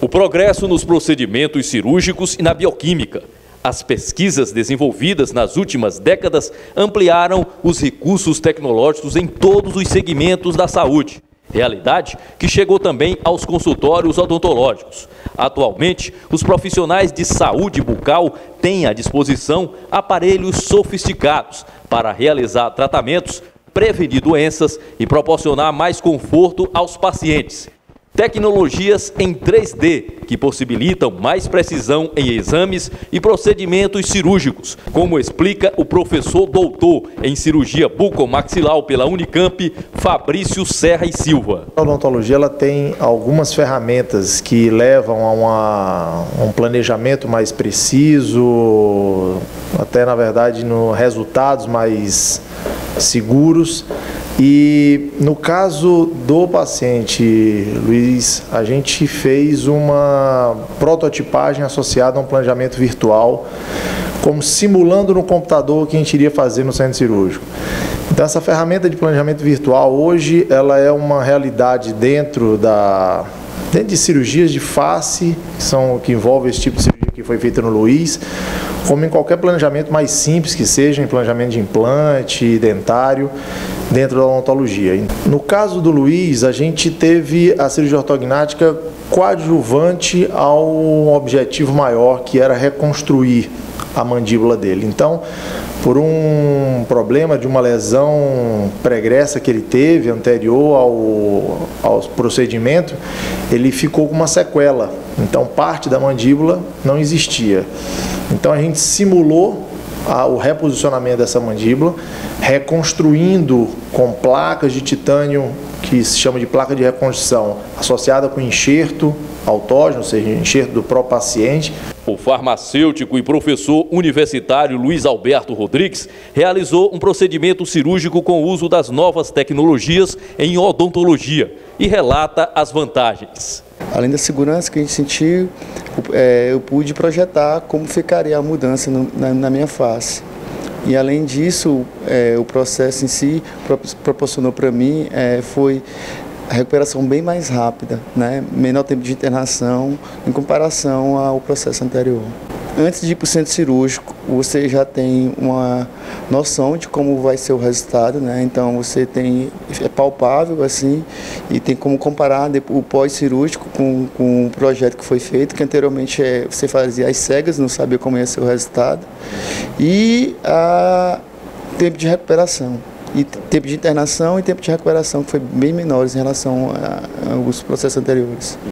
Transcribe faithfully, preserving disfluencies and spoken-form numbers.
progresso nos procedimentos cirúrgicos e na bioquímica. As pesquisas desenvolvidas nas últimas décadas ampliaram os recursos tecnológicos em todos os segmentos da saúde. Realidade que chegou também aos consultórios odontológicos. Atualmente, os profissionais de saúde bucal têm à disposição aparelhos sofisticados para realizar tratamentos, prevenir doenças e proporcionar mais conforto aos pacientes. Tecnologias em três D, que possibilitam mais precisão em exames e procedimentos cirúrgicos, como explica o professor doutor em cirurgia bucomaxilar pela Unicamp, Fabrício Serra e Silva. A odontologia ela tem algumas ferramentas que levam a, uma, a um planejamento mais preciso, até na verdade no resultados mais seguros. E no caso do paciente Luiz, a gente fez uma prototipagem associada a um planejamento virtual, como simulando no computador o que a gente iria fazer no centro cirúrgico. Então essa ferramenta de planejamento virtual hoje ela é uma realidade dentro da dentro de cirurgias de face, que são que envolve esse tipo de cirurgia que foi feita no Luiz, como em qualquer planejamento mais simples que seja, em planejamento de implante, dentário, dentro da odontologia. No caso do Luiz, a gente teve a cirurgia ortognática coadjuvante ao objetivo maior, que era reconstruir a mandíbula dele. Então, por um problema de uma lesão pregressa que ele teve, anterior ao, ao procedimento, ele ficou com uma sequela. Então, parte da mandíbula não existia. Então, a gente simulou a, o reposicionamento dessa mandíbula, reconstruindo com placas de titânio, que se chama de placa de reconstrução, associada com enxerto autógeno, ou seja, enxerto do próprio paciente. O farmacêutico e professor universitário Luiz Alberto Rodrigues realizou um procedimento cirúrgico com o uso das novas tecnologias em odontologia e relata as vantagens. Além da segurança que a gente sentiu, eu pude projetar como ficaria a mudança na minha face. E além disso, é, o processo em si proporcionou para mim é, foi a recuperação bem mais rápida, né? Menor tempo de internação em comparação ao processo anterior. Antes de ir para o centro cirúrgico, você já tem uma noção de como vai ser o resultado, né? Então você tem, é palpável assim, e tem como comparar o pós-cirúrgico com, com o projeto que foi feito, que anteriormente é, você fazia às cegas, não sabia como ia ser o resultado, e a tempo de recuperação. E tempo de internação e tempo de recuperação que foi bem menores em relação aos processos anteriores.